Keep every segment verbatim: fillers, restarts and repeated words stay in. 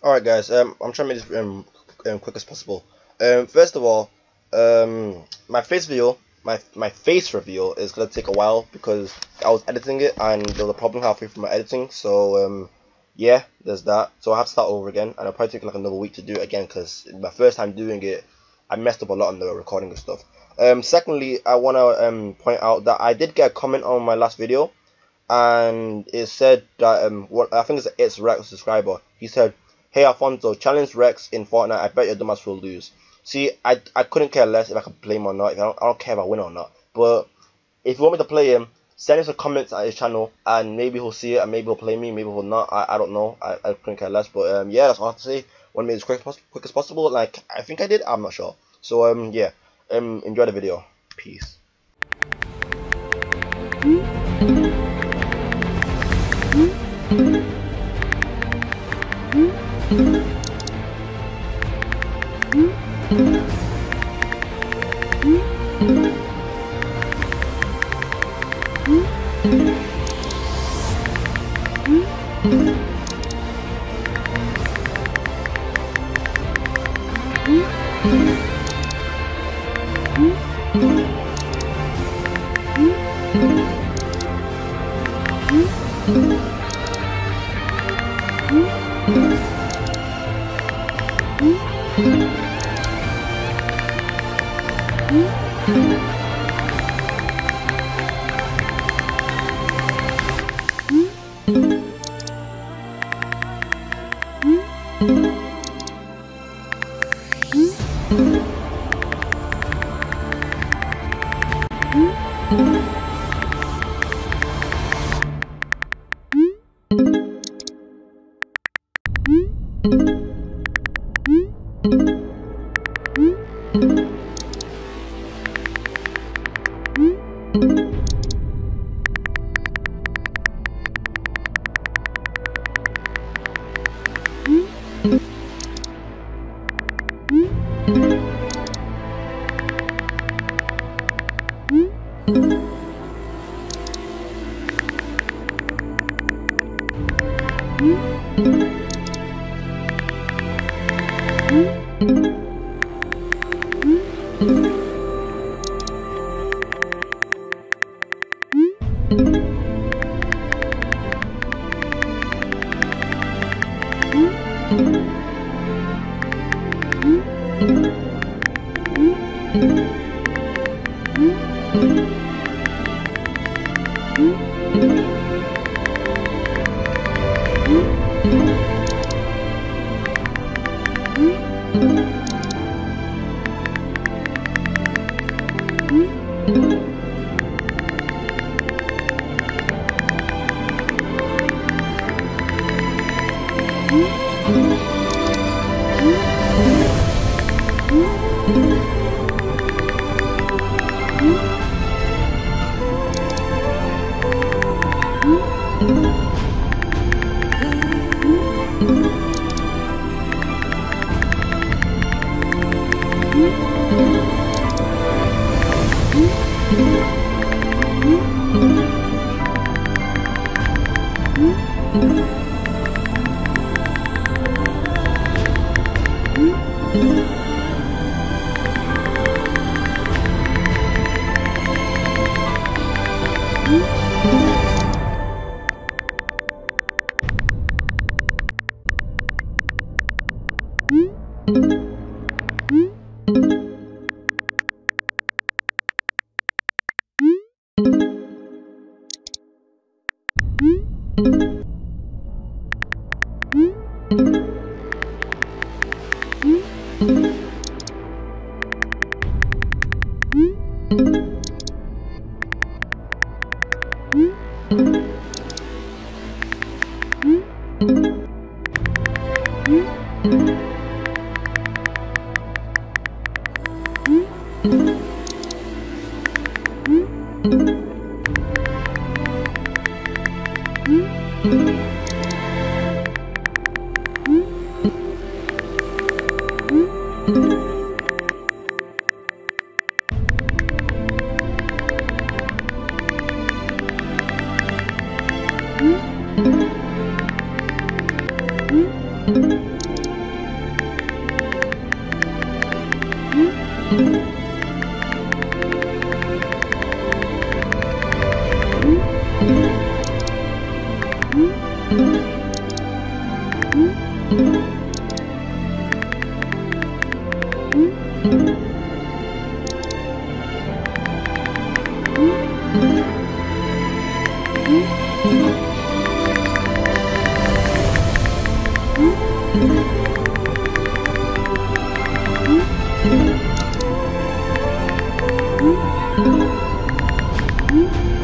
Alright guys, um, I'm trying to make this um, um quick as possible. Um, first of all, um, my face video, my my face reveal is gonna take a while because I was editing it and there was a problem halfway through my editing. So um, yeah, there's that. So I have to start over again, and I'll probably take like another week to do it again because my first time doing it, I messed up a lot on the recording and stuff. Um, secondly, I wanna um point out that I did get a comment on my last video, and it said that um what I think it's it's Rex subscriber. He said, "Hey Alfonso, challenge Rex in Fortnite. I bet your dumbass will lose." See, I I couldn't care less if I could play him or not. If I don't, I don't care if I win or not. But if you want me to play him, send him some comments at his channel, and maybe he'll see it, and maybe he'll play me, maybe he'll not. I, I don't know. I, I couldn't care less. But um yeah, that's all I have to say. Want to make it as quick, as quick as possible. Like I think I did. I'm not sure. So um yeah, um enjoy the video. Peace.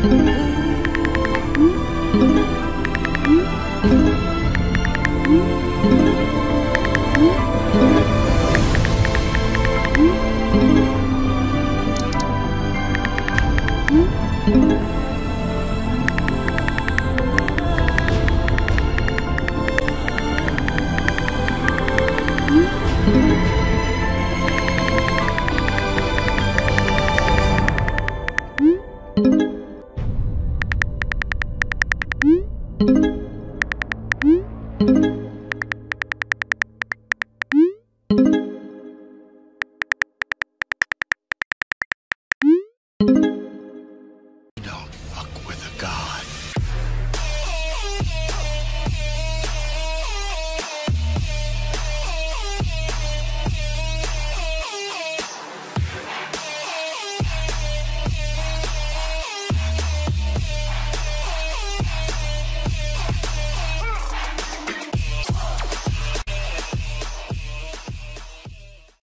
Mm-hmm.